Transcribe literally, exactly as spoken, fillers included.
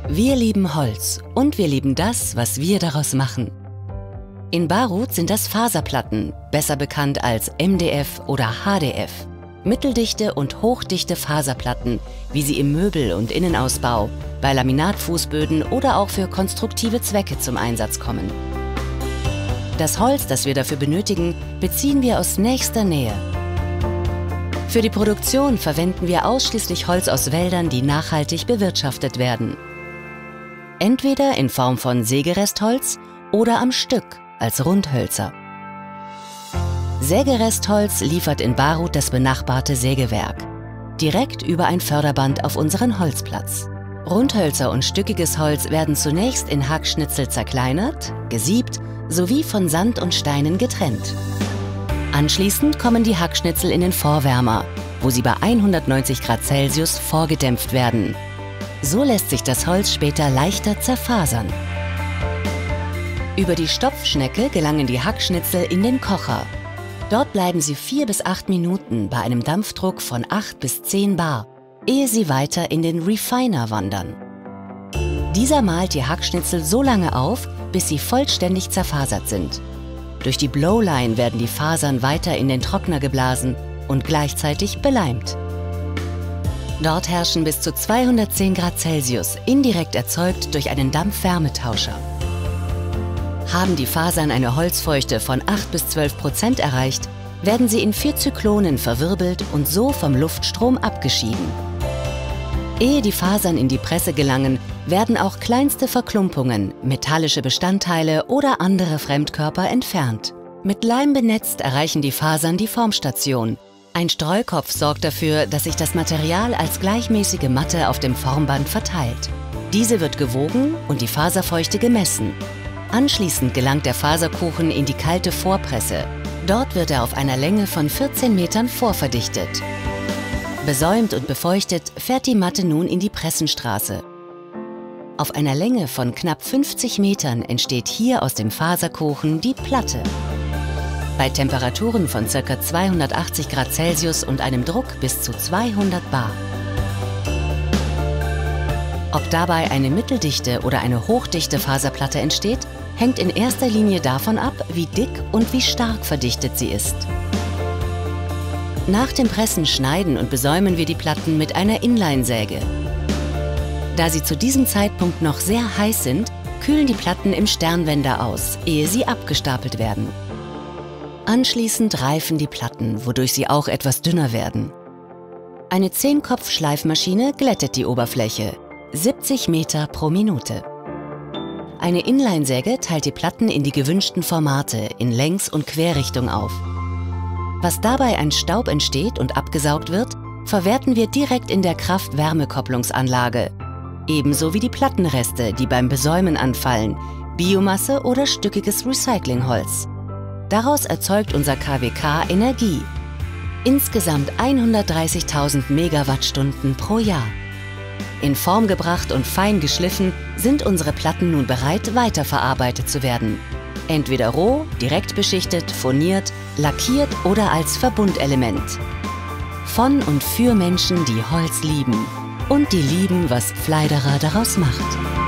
Wir lieben Holz und wir lieben das, was wir daraus machen. In Barut sind das Faserplatten, besser bekannt als M D F oder H D F. Mitteldichte und hochdichte Faserplatten, wie sie im Möbel- und Innenausbau, bei Laminatfußböden oder auch für konstruktive Zwecke zum Einsatz kommen. Das Holz, das wir dafür benötigen, beziehen wir aus nächster Nähe. Für die Produktion verwenden wir ausschließlich Holz aus Wäldern, die nachhaltig bewirtschaftet werden. Entweder in Form von Sägerestholz oder am Stück als Rundhölzer. Sägerestholz liefert in Barut das benachbarte Sägewerk, direkt über ein Förderband auf unseren Holzplatz. Rundhölzer und stückiges Holz werden zunächst in Hackschnitzel zerkleinert, gesiebt sowie von Sand und Steinen getrennt. Anschließend kommen die Hackschnitzel in den Vorwärmer, wo sie bei hundertneunzig Grad Celsius vorgedämpft werden. So lässt sich das Holz später leichter zerfasern. Über die Stopfschnecke gelangen die Hackschnitzel in den Kocher. Dort bleiben sie vier bis acht Minuten bei einem Dampfdruck von acht bis zehn Bar, ehe sie weiter in den Refiner wandern. Dieser mahlt die Hackschnitzel so lange auf, bis sie vollständig zerfasert sind. Durch die Blowline werden die Fasern weiter in den Trockner geblasen und gleichzeitig beleimt. Dort herrschen bis zu zweihundertzehn Grad Celsius, indirekt erzeugt durch einen Dampf-Wärmetauscher. Haben die Fasern eine Holzfeuchte von acht bis zwölf Prozent erreicht, werden sie in vier Zyklonen verwirbelt und so vom Luftstrom abgeschieden. Ehe die Fasern in die Presse gelangen, werden auch kleinste Verklumpungen, metallische Bestandteile oder andere Fremdkörper entfernt. Mit Leim benetzt erreichen die Fasern die Formstation. Ein Streukopf sorgt dafür, dass sich das Material als gleichmäßige Matte auf dem Formband verteilt. Diese wird gewogen und die Faserfeuchte gemessen. Anschließend gelangt der Faserkuchen in die kalte Vorpresse. Dort wird er auf einer Länge von vierzehn Metern vorverdichtet. Besäumt und befeuchtet fährt die Matte nun in die Pressenstraße. Auf einer Länge von knapp fünfzig Metern entsteht hier aus dem Faserkuchen die Platte. Bei Temperaturen von ca. zweihundertachtzig Grad Celsius und einem Druck bis zu zweihundert Bar. Ob dabei eine mitteldichte oder eine hochdichte Faserplatte entsteht, hängt in erster Linie davon ab, wie dick und wie stark verdichtet sie ist. Nach dem Pressen schneiden und besäumen wir die Platten mit einer Inline-Säge. Da sie zu diesem Zeitpunkt noch sehr heiß sind, kühlen die Platten im Sternwender aus, ehe sie abgestapelt werden. Anschließend reifen die Platten, wodurch sie auch etwas dünner werden. Eine zehn-Kopf-Schleifmaschine glättet die Oberfläche, siebzig Meter pro Minute. Eine Inline-Säge teilt die Platten in die gewünschten Formate in Längs- und Querrichtung auf. Was dabei an Staub entsteht und abgesaugt wird, verwerten wir direkt in der Kraft-Wärme-Kopplungsanlage. Ebenso wie die Plattenreste, die beim Besäumen anfallen, Biomasse oder stückiges Recyclingholz. Daraus erzeugt unser K W K Energie. Insgesamt hundertdreißigtausend Megawattstunden pro Jahr. In Form gebracht und fein geschliffen sind unsere Platten nun bereit, weiterverarbeitet zu werden. Entweder roh, direkt beschichtet, furniert, lackiert oder als Verbundelement. Von und für Menschen, die Holz lieben und die lieben, was Pfleiderer daraus macht.